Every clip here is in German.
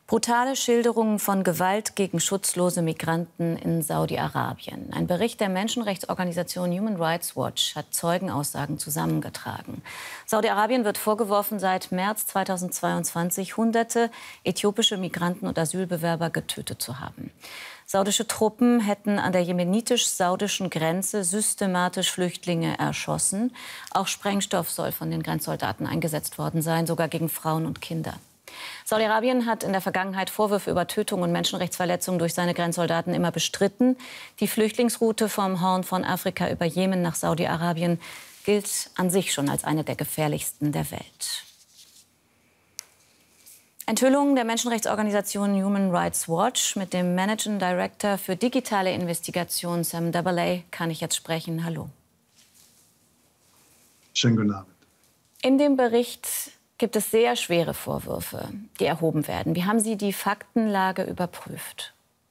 Brutale Schilderungen von Gewalt gegen schutzlose Migranten in Saudi-Arabien. Ein Bericht der Menschenrechtsorganisation Human Rights Watch hat Zeugenaussagen zusammengetragen. Saudi-Arabien wird vorgeworfen, seit März 2022 Hunderte äthiopische Migranten und Asylbewerber getötet zu haben. Saudische Truppen hätten an der jemenitisch-saudischen Grenze systematisch Flüchtlinge erschossen. Auch Sprengstoff soll von den Grenzsoldaten eingesetzt worden sein, sogar gegen Frauen und Kinder. Saudi-Arabien hat in der Vergangenheit Vorwürfe über Tötung und Menschenrechtsverletzungen durch seine Grenzsoldaten immer bestritten. Die Flüchtlingsroute vom Horn von Afrika über Jemen nach Saudi-Arabien gilt an sich schon als eine der gefährlichsten der Welt. Enthüllungen der Menschenrechtsorganisation Human Rights Watch. Mit dem Managing Director für digitale Investigation, Sam Dabalay, kann ich jetzt sprechen. Hallo. Schönen guten Abend. In dem Bericht gibt es sehr schwere Vorwürfe, die erhoben werden. Wie haben Sie die Faktenlage überprüft?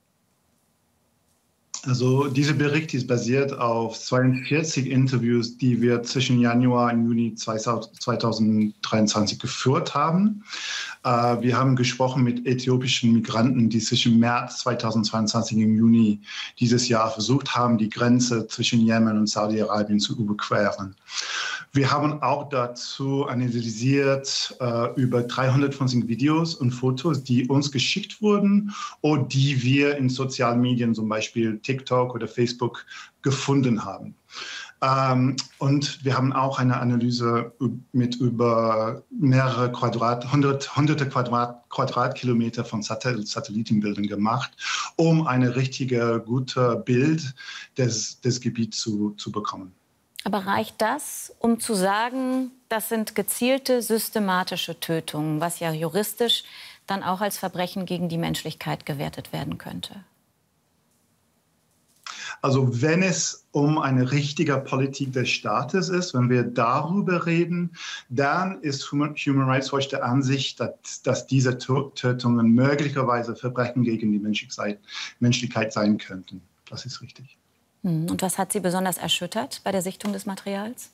Also dieser Bericht ist basiert auf 42 Interviews, die wir zwischen Januar und Juni 2023 geführt haben. Wir haben gesprochen mit äthiopischen Migranten, die zwischen März 2022 und Juni dieses Jahr versucht haben, die Grenze zwischen Jemen und Saudi-Arabien zu überqueren. Wir haben auch dazu analysiert über 350 Videos und Fotos, die uns geschickt wurden oder die wir in sozialen Medien, zum Beispiel TikTok oder Facebook, gefunden haben. Und wir haben auch eine Analyse mit über mehrere hunderte Quadratkilometer von Satellitenbildern gemacht, um ein richtiges, gutes Bild des Gebiets zu bekommen. Aber reicht das, um zu sagen, das sind gezielte, systematische Tötungen, was ja juristisch dann auch als Verbrechen gegen die Menschlichkeit gewertet werden könnte? Also wenn es um eine richtige Politik des Staates ist, wenn wir darüber reden, dann ist Human Rights Watch der Ansicht, dass diese Tötungen möglicherweise Verbrechen gegen die Menschlichkeit sein könnten. Das ist richtig. Und was hat Sie besonders erschüttert bei der Sichtung des Materials?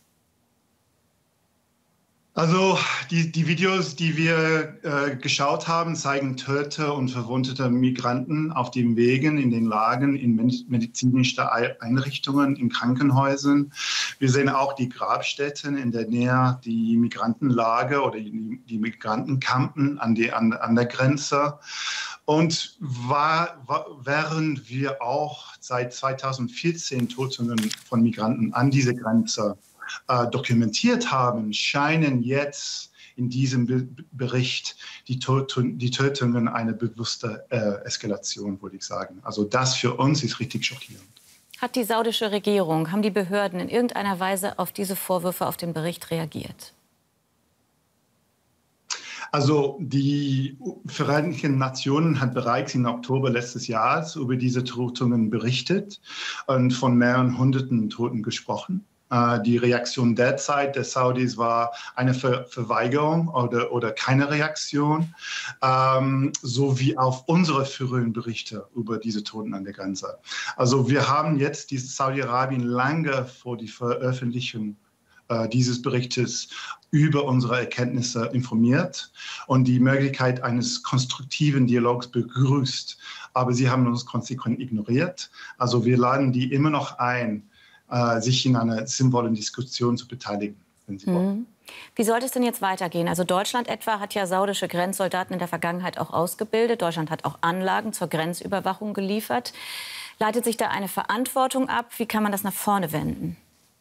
Also die Videos, die wir geschaut haben, zeigen tote und verwundete Migranten auf den Wegen, in den Lagern, in medizinischen Einrichtungen, in Krankenhäusern. Wir sehen auch die Grabstätten in der Nähe, die Migrantenlager oder die Migrantencampen an der Grenze. Und während wir auch seit 2014 Tötungen von Migranten an dieser Grenze dokumentiert haben, scheinen jetzt in diesem Bericht die Tötungen eine bewusste Eskalation, würde ich sagen. Also das für uns ist richtig schockierend. Hat die saudische Regierung, haben die Behörden in irgendeiner Weise auf diese Vorwürfe, auf den Bericht reagiert? Also die Vereinten Nationen hat bereits im Oktober letztes Jahres über diese Tötungen berichtet und von mehreren hunderten Toten gesprochen. Die Reaktion derzeit der Saudis war eine Verweigerung oder keine Reaktion, sowie auf unsere früheren Berichte über diese Toten an der Grenze. Also wir haben jetzt Saudi-Arabien lange vor die Veröffentlichung dieses Berichtes über unsere Erkenntnisse informiert und die Möglichkeit eines konstruktiven Dialogs begrüßt. Aber sie haben uns konsequent ignoriert. Also wir laden die immer noch ein, sich in einer sinnvollen Diskussion zu beteiligen, wenn sie wollen. Wie sollte es denn jetzt weitergehen? Also Deutschland etwa hat ja saudische Grenzsoldaten in der Vergangenheit auch ausgebildet. Deutschland hat auch Anlagen zur Grenzüberwachung geliefert. Leitet sich da eine Verantwortung ab? Wie kann man das nach vorne wenden?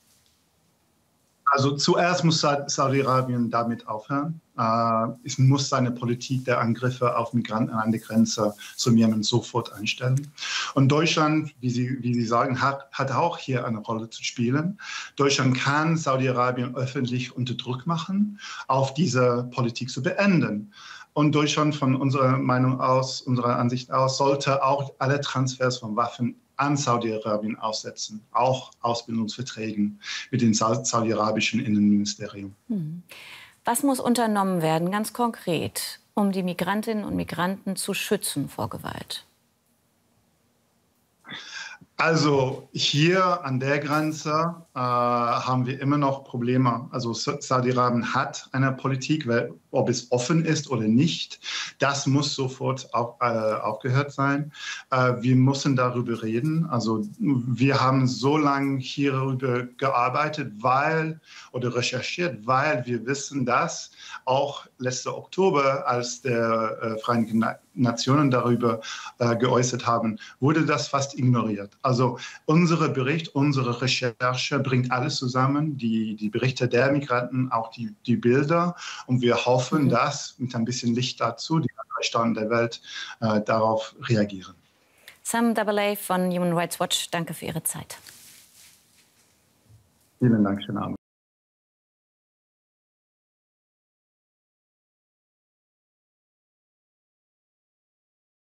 Also zuerst muss Saudi-Arabien damit aufhören. Es muss seine Politik der Angriffe auf Migranten an der Grenze zum Jemen sofort einstellen. Und Deutschland, wie Sie sagen, hat auch hier eine Rolle zu spielen. Deutschland kann Saudi-Arabien öffentlich unter Druck machen, auf diese Politik zu beenden. Und Deutschland von unserer Meinung aus, unserer Ansicht aus, sollte auch alle Transfers von Waffen an Saudi-Arabien aussetzen, auch Ausbildungsverträgen mit dem saudi-arabischen Innenministerium. Was muss unternommen werden, ganz konkret, um die Migrantinnen und Migranten zu schützen vor Gewalt? Also hier an der Grenze haben wir immer noch Probleme. Also Saudi-Arabien hat eine Politik, ob es offen ist oder nicht. Das muss sofort aufgehört sein. Wir müssen darüber reden. Also wir haben so lange hierüber gearbeitet, oder recherchiert, weil wir wissen, dass auch letzten Oktober, als der Vereinigten Nationen darüber geäußert haben, wurde das fast ignoriert. Also unser Bericht, unsere Recherche bringt alles zusammen, die Berichte der Migranten, auch die Bilder. Und wir hoffen, dass mit ein bisschen Licht dazu die anderen Staaten der Welt darauf reagieren. Sam Dabaley von Human Rights Watch, danke für Ihre Zeit. Vielen Dank, schönen Abend.